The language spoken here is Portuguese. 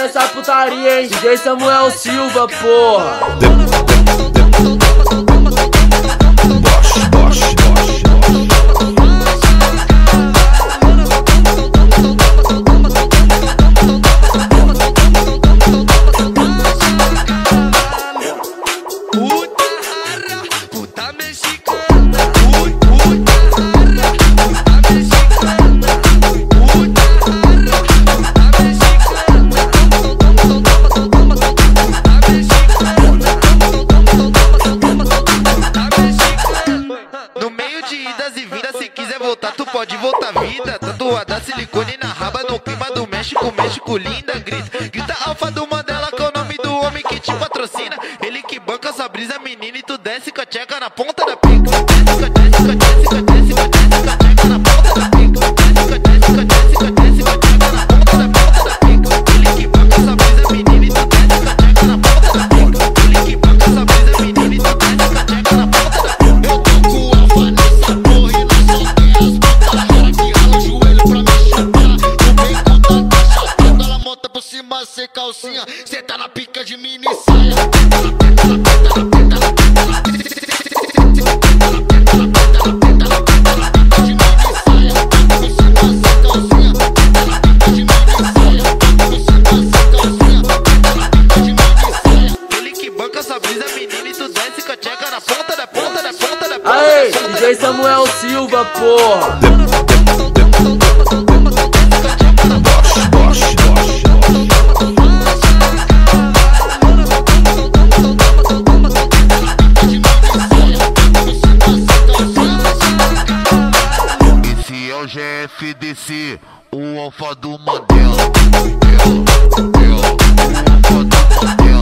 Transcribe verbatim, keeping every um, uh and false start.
essa putaria, hein? D J Samuel Silva, porra. Tu pode voltar vida, tatuada silicone na raba, no clima do México, México linda, grita, grita Alfa do Mandela, que é o nome do homem que te patrocina, ele que banca sua brisa, menina, e tu desce com a tcheca na ponta da pica, desce, desce, desce, desce, desce com a tcheca na ponta da pica, desce, desce, desce, desce com a tcheca na ponta da ponta da pica, ele que banca sua brisa, menina, e tu desce com a tcheca na ponta da pica, ele que banca sua brisa, menina, e tu desce com a tcheca na ponta da pica. Eu tô com o Alfa nessa porra e nós só tem as sem calcinha, cê tá na pica de mini saia. Ele que banca essa brisa, menina, e tu desce com a tcheca na ponta da ponta da ponta da ponta. Aê, D J Samuel Silva, porra. G F D C, o Alfa do Mandela. Eu, eu, o Alfa do Mandela.